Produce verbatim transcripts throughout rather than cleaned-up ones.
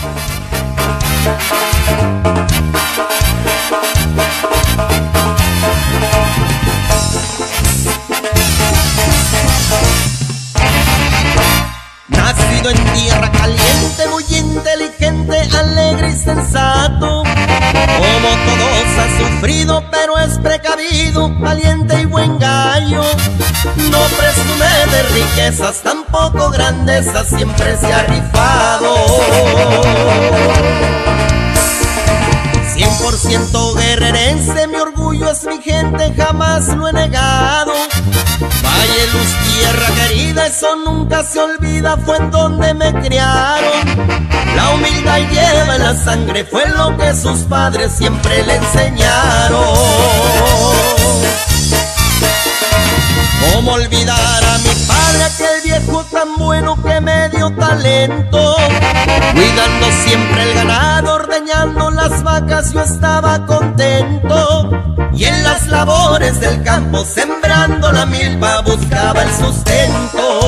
Nacido en tierra caliente, muy inteligente, alegre y sensato. Como todos ha sufrido, pero es precavido, valiente y buen gallo. No presume de riquezas, tampoco grandeza, siempre se ha rifado. Cien por ciento guerrerense, mi orgullo es mi gente, jamás lo he negado. Valle, luz, tierra querida, eso nunca se olvida, fue en donde me criaron. La humildad lleva en la sangre, fue lo que sus padres siempre le enseñaron. ¿Cómo olvidar a mi padre, aquel viejo tan bueno que me dio talento? Cuidando siempre el ganado, ordeñando las vacas, yo estaba contento. Y en las labores del campo, sembrando la milpa, buscaba el sustento.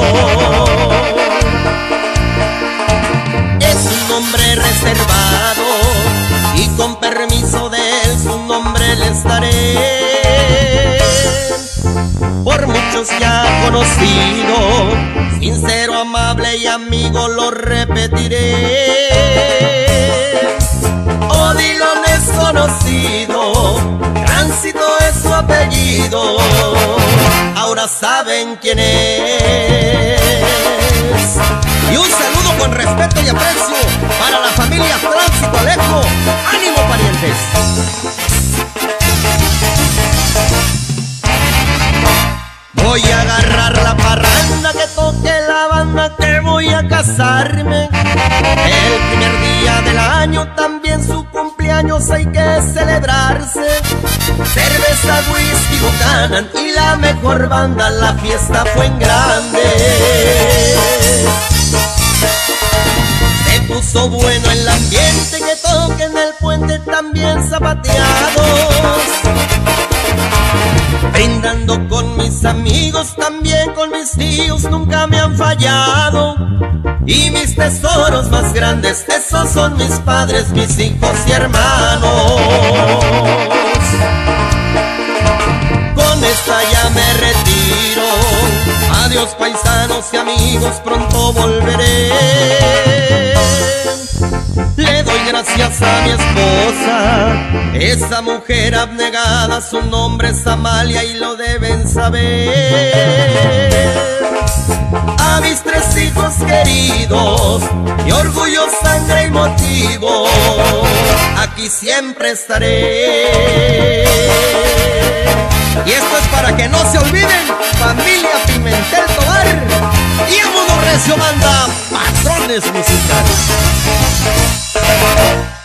Es un hombre reservado y con permiso de él su nombre les daré. Por muchos ya conocido, sincero, amable y amigo, lo repetiré. Odilon es conocido, Tránsito es su apellido, ahora saben quién es. Y un saludo con respeto y aprecio para la familia Tránsito Alejo. ¡Ánimo, parientes! Voy a agarrar la parranda, que toque la banda, que voy a casarme. El primer día del año, también su cumpleaños, hay que celebrarse. Cerveza, whisky, Buchanan y la mejor banda, la fiesta fue en grande. Se puso bueno el ambiente, que toquen el puente, también zapateados. Brindando con mis amigos, también con mis tíos, nunca me han fallado. Y mis tesoros más grandes, esos son mis padres, mis hijos y hermanos. Con esta ya me retiro. Adiós, paisanos y amigos, pronto volveré. Le doy gracias a mi esposa, esa mujer abnegada, su nombre es Amalia y lo deben saber. A mis tres hijos queridos, mi orgullo, sangre y motivo, aquí siempre estaré. Y esto es para que no se olviden, familia Pimentel Tobar y a modo recio banda, patrones musicales.